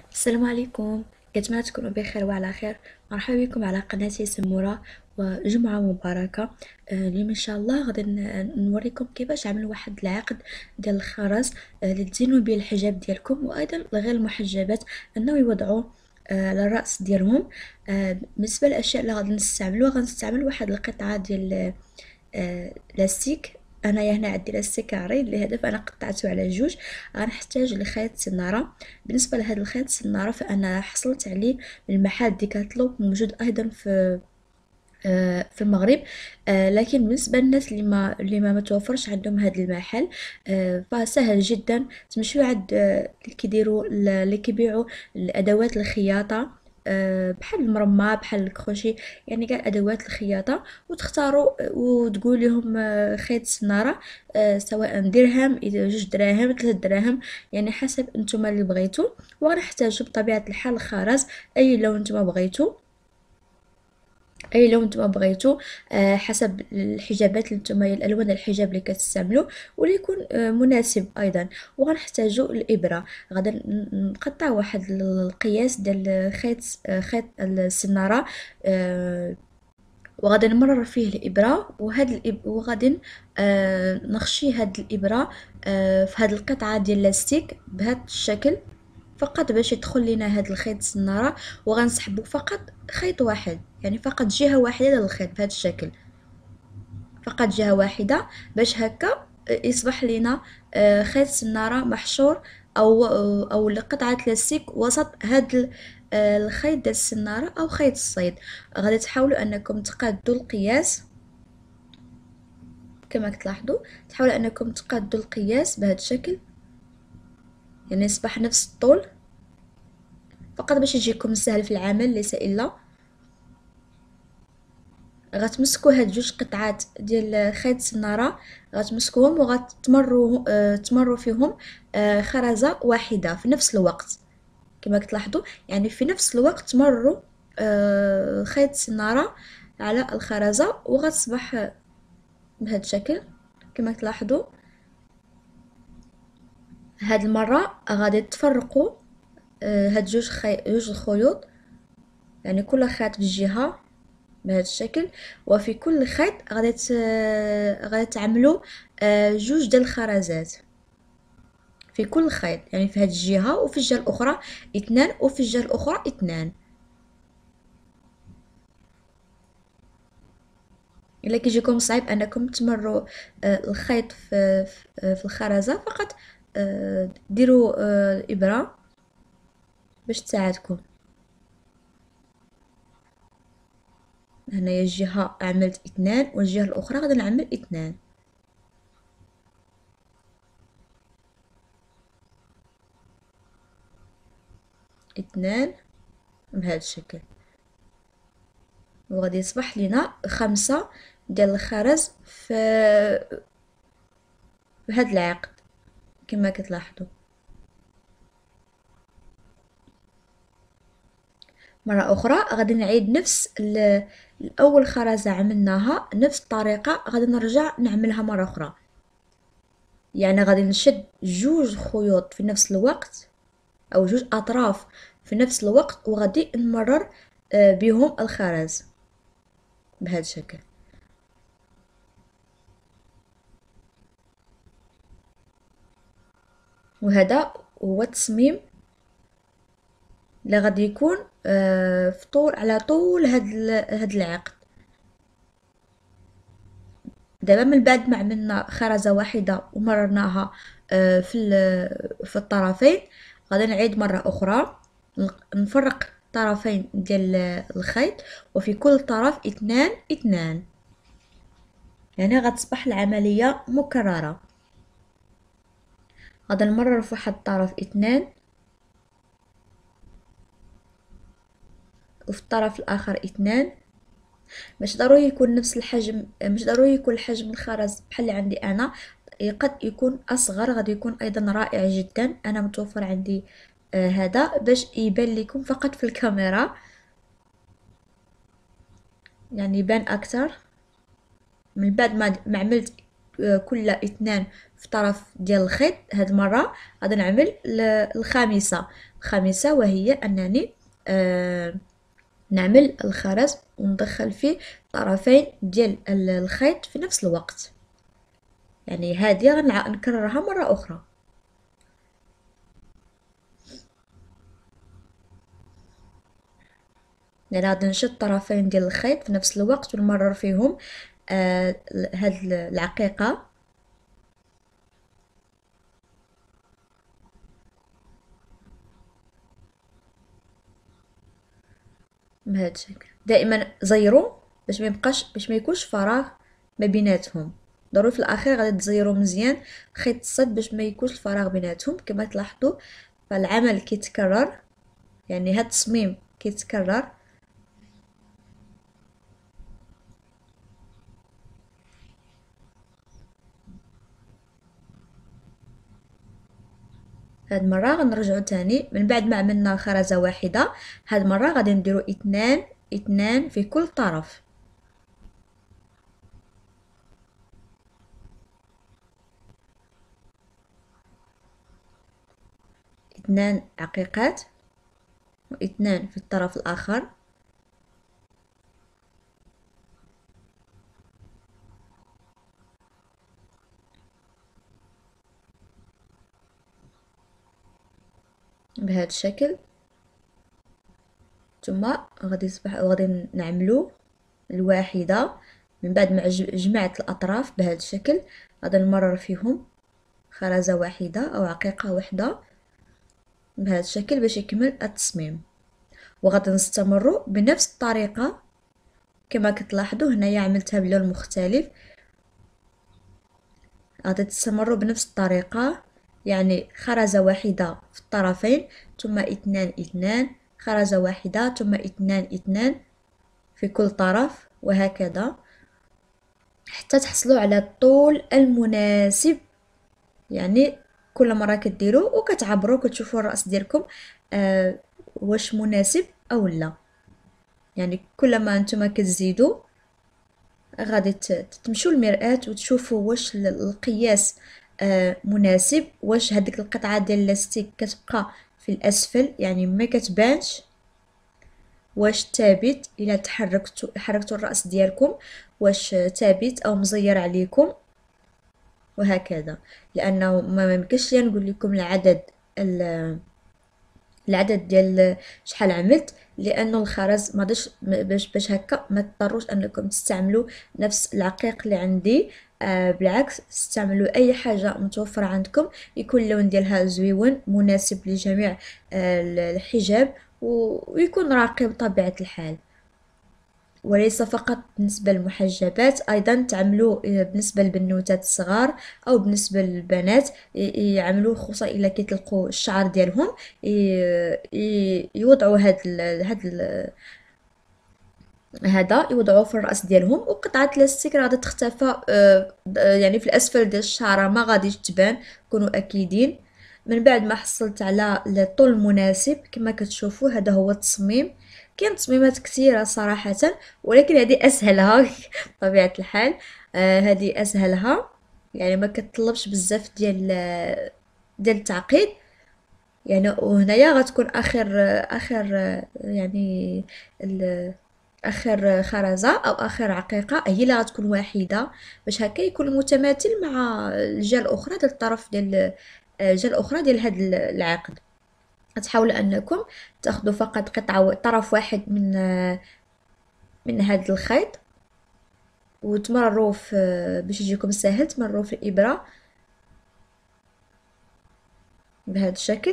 السلام عليكم. كنتمنى تكونوا بخير وعلى خير. مرحبا بكم على قناتي سمورة، وجمعة مباركة. اليوم ان شاء الله غادي نوريكم كيفاش عملوا واحد العقد ديال الخرز اللي تزينوا به الحجاب ديالكم، وايضا لغير المحجبات انه يوضعوه على الراس ديالهم. بالنسبه للاشياء اللي غادي نستعملوها، غنستعمل واحد القطعه ديال لاستيك. انايا هنا عندي لاستيك عريض لهدف انا قطعته على جوج. غنحتاج لخيط سناره. بالنسبه لهذا الخيط السناره فانا حصلت عليه من محل ديكاتلو، موجود ايضا في المغرب. لكن بالنسبه للناس اللي ما متوفرش عندهم هذا المحل، فسهل جدا. تمشيو عند اللي كيبيعوا الادوات الخياطه، بحال المرمى بحال الكروشي، يعني كاع ادوات الخياطه، وتختاروا وتقول لهم خيط سناره، سواء درهم، جوج دراهم، 3 دراهم، يعني حسب انتم اللي بغيتو. وغنحتاجو بطبيعه الحال خرز اي لون نتوما بغيتو، اي لون نتوما بغيتو، حسب الحجابات اللي نتوما، الالوان الحجاب اللي كتستعملوا، واللي يكون مناسب ايضا. وغنحتاجو الابره. غادا نقطع واحد القياس ديال خيط السناره، وغادي نمرر فيه الابره، وغادي نخشي هاد الابره في هاد القطعه ديال اللاستيك بهذا الشكل، فقط باش يدخل لنا هاد الخيط السناره. وغنسحبوا فقط خيط واحد، يعني فقط جهه واحده ديال الخيط بهذا الشكل، فقط جهه واحده، باش هكا يصبح لنا خيط سناره محشور، او قطعه لاستيك وسط هاد الخيط ديال السناره او خيط الصيد. غادي تحاولوا انكم تقادوا القياس كما كتلاحظوا، تحاولوا انكم تقادوا القياس بهذا الشكل، يعني يصبح نفس الطول، فقط باش يجيكم سهل في العمل، ليس الا. غتمسكوا هاد جوج قطعات ديال خيط السناره، غتمسكوهم تمروا فيهم خرزه واحده في نفس الوقت. كما كتلاحظوا، يعني في نفس الوقت تمروا خيط السناره على الخرزه، وغتصبح بهذا الشكل كما تلاحظوا. هاد المره غادي تفرقوا هاد جوج الخيوط، يعني كل خيط في جهه بهذا الشكل، وفي كل خيط غادي تعملوا جوج ديال الخرزات في كل خيط، يعني في هذه الجهه وفي الجهه الاخرى اثنان، وفي الجهه الاخرى اثنان. الا كيجيكم صعيب انكم تمروا الخيط في الخرزه، فقط ديروا ابره باش تساعدكم. هنايا الجهه عملت اثنان، والجهه الاخرى غادي نعمل اثنان. اثنان بهذا الشكل، وغادي يصبح لنا 5 ديال الخرز في هذا العقد كما كتلاحظوا. مرة أخرى غادي نعيد نفس الأول خرزة عملناها، نفس الطريقة غادي نرجع نعملها مرة أخرى، يعني غادي نشد جوج خيوط في نفس الوقت، أو جوج أطراف في نفس الوقت، وغادي نمرر بهم الخرز بهذا الشكل. وهذا هو التصميم اللي غادي يكون في طول على طول هاد العقد. دابا من بعد ما عملنا خرزة واحدة ومررناها في الطرفين، غادي نعيد مرة أخرى، نفرق الطرفين ديال الخيط، وفي كل طرف اثنان اثنان، يعني غتصبح العملية مكررة. غادي نمرر في واحد الطرف اثنان، وفي الطرف الآخر اثنان. مش ضروري يكون نفس الحجم، مش ضروري يكون الحجم الخرز بحال اللي عندي انا، قد يكون اصغر، غادي يكون ايضا رائع جدا. انا متوفر عندي هذا باش يبان لكم فقط في الكاميرا، يعني يبان اكثر. من بعد ما عملت كل اثنان في طرف ديال الخيط. هاد المرة غادي نعمل الخامسة، وهي أنني نعمل الخرز وندخل فيه طرفين ديال الخيط في نفس الوقت. يعني هذه غنكررها مرة أخرى. يعني غادي نشد طرفين ديال الخيط في نفس الوقت ونمرر فيهم هاد العقيقة بهذا الشكل. دائما زيروا باش ما يكونش فراغ ما بيناتهم. ضروري في الاخير غادي تزيروا مزيان خيط الصد باش ما يكونش الفراغ بيناتهم. كما تلاحظوا فالعمل كيتكرر، يعني هاد التصميم كيتكرر. هاد المرة غنرجعو تاني من بعد ما عملنا خرزة واحدة. هاد المرة غادي نديرو اثنان في كل طرف. اثنان عقيقات واثنان في الطرف الآخر. بهذا الشكل. ثم غادي نعملو الواحدة من بعد ما جمعت الأطراف بهذا الشكل. غادي نمرر فيهم خرزة واحدة أو عقيقة واحدة بهذا الشكل باش يكمل التصميم. وغادي نستمر بنفس الطريقة. كما كتلاحظوا هنايا عملتها بلون مختلف. غادي تستمروا بنفس الطريقة، يعني خرزة واحدة في الطرفين ثم اثنان، خرزة واحدة ثم اثنان في كل طرف، وهكذا حتى تحصلوا على الطول المناسب. يعني كل مرة كديروا وكتعبروا كتشوفوا الرأس ديالكم واش مناسب او لا. يعني كل ما نتوما كتزيدوا غادي تمشوا للمرآة وتشوفوا واش القياس مناسب، واش هذيك القطعة ديال اللاستيك كتبقى في الاسفل يعني ما كتبانش، واش ثابت الا حركتوا الراس ديالكم واش ثابت او مزير عليكم، وهكذا. لانه ما يمكنش لي نقول لكم العدد ديال شحال عملت، لانه الخرز ما داش باش هكا ما تضطروش انكم تستعملوا نفس العقيق اللي عندي. بالعكس استعملوا اي حاجه متوفره عندكم يكون اللون ديالها زويون مناسب لجميع الحجاب ويكون راقي بطبيعه الحال. وليس فقط بالنسبة للمحجبات، أيضا تعملوا بالنسبة للبنوتات الصغار أو بالنسبة للبنات يعملوا، خصوصا إلا كيطلقوا الشعر ديالهم يوضعوا هذا يوضعوه في الراس ديالهم. وقطعه لاستيك غادي تختفى يعني في الاسفل ديال الشعره ما غاديش تبان، كونوا اكيدين. من بعد ما حصلت على الطول المناسب كما كتشوفوا هذا هو التصميم. كاين تصميمات كثيره صراحه، ولكن هذه اسهلها بطبيعه الحال. هذه اسهلها، يعني ما كتطلبش بزاف ديال التعقيد. يعني وهنايا غتكون اخر يعني اخر خرزة او اخر عقيقة هي اللي غتكون واحدة، باش هكا يكون متماثل مع الجهة الاخرى ديال الطرف ديال الجهة الاخرى ديال هذا العقد. غتحاولوا انكم تاخذوا فقط قطعة طرف واحد من هذا الخيط وتمرروا في باش يجيكم سهل تمرروا في الابرة بهذا الشكل.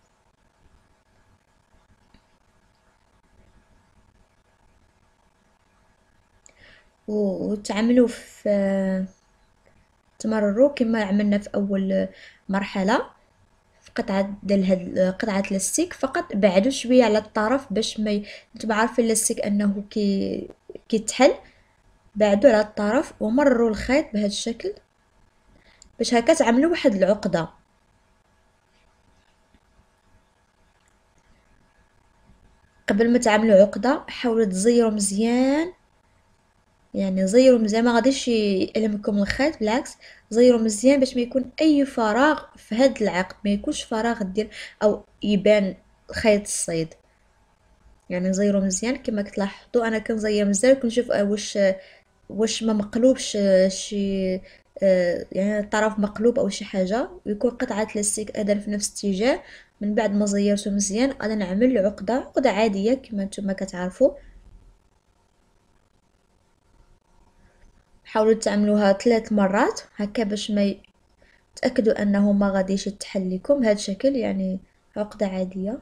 وتعملوا في تمرروا كما عملنا في اول مرحلة في قطعة ديال هاد قطعة لاستيك، فقط بعدوا شوية على الطرف باش ما نتوما عارفين اللاستيك انه كيتحل. بعدوا على الطرف ومرروا الخيط بهذا الشكل باش هكا تعملوا واحد العقدة. قبل ما تعملوا عقدة حاولوا تزيروا مزيان يعني زيروا مزيان، ما غاديش يألمكم الخيط، بالعكس زيروا مزيان باش ما يكون اي فراغ في هاد العقد، ما يكونش فراغ ديال او يبان خيط الصيد. يعني زيروا مزيان كما كتلاحظوا انا كنزير مزيان، كنشوف واش ما مقلوبش شي يعني الطرف مقلوب او شي حاجه، ويكون قطعه لاستيك ايضا في نفس الاتجاه. من بعد ما زيرته مزيان انا نعمل عقده عاديه كما نتوما كتعرفوا. حاولوا تعملوها 3 مرات هكا باش ما تاكدوا انه ما غاديش يتحل لكم بهذا الشكل، يعني عقده عاديه.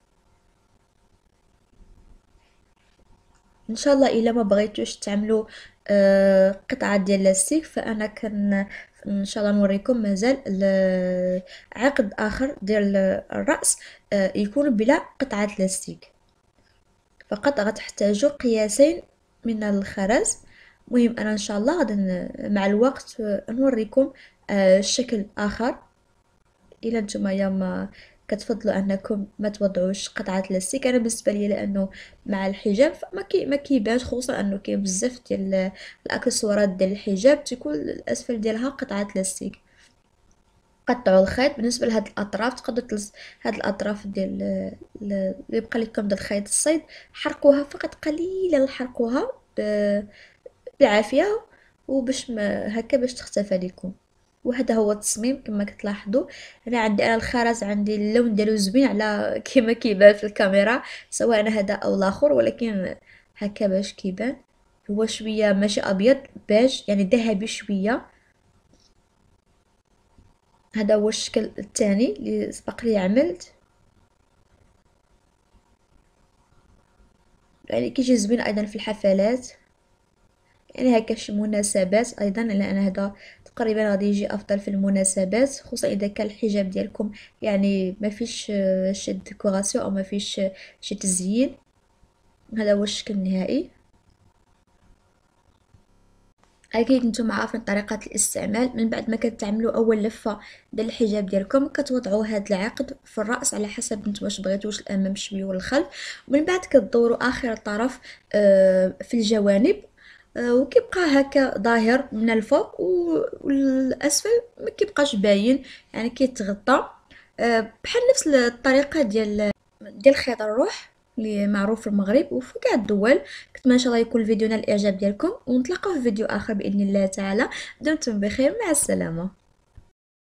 ان شاء الله الا ما بغيتوش تعملوا قطعه ديال لاستيك، فانا ان شاء الله نوريكم مازال عقد اخر ديال الراس يكون بلا قطعه لاستيك. فقط غتحتاجوا قياسين من الخرز. مهم انا ان شاء الله غادي مع الوقت نوريكم شكل اخر. الا نتوما يا ما كتفضلوا انكم ما توضعوش قطعه لاستيك، انا بالنسبه لي لانه مع الحجاب ما كيبانش، خصوصا انه كاين بزاف ديال الاكسسوارات ديال الحجاب تيكون الاسفل ديالها قطعه لاستيك. قطعوا الخيط بالنسبه لهاد الاطراف، تقدروا هاد الاطراف ديال اللي بقى لكم ديال خيط الصيد، حرقوها فقط قليلا، حرقوها بالعافيه وباش ما هكا باش تختفى لكم. وهذا هو التصميم كما كتلاحظوا. انا الخرز عندي اللون ديالو زوين على كما كيبان في الكاميرا، سواء هذا او الاخر، ولكن هكا باش كيبان هو شويه ماشي ابيض، بيج يعني ذهبي شويه. هذا هو الشكل الثاني اللي سبق لي عملت، يعني كيجي زوين ايضا في الحفلات، يعني هكا شي مناسبات ايضا، لان هذا تقريبا غادي يجي افضل في المناسبات، خصوصا اذا كان الحجاب ديالكم يعني ما فيش شي ديكوراسيون او ما فيش شي تزيين. هذا هو الشكل النهائي. اكيد نتوما عارفين طريقه الاستعمال. من بعد ما كتعملوا اول لفه ديال الحجاب ديالكم، كتوضعوا هذا العقد في الراس على حسب نتوما واش بغيتوش الامام شويه ولا الخلف، ومن بعد كتدوروا اخر طرف في الجوانب، وكيبقى هكا ظاهر من الفوق، والاسفل ما كيبقاش باين، يعني كيتغطى بحال نفس الطريقه ديال خيط الروح اللي معروف في المغرب وفي كاع الدول. كنتمنى ان شاء الله يكون الفيديو نال الاعجاب ديالكم، ونتلاقاو في فيديو اخر باذن الله تعالى. دمتم بخير، مع السلامه.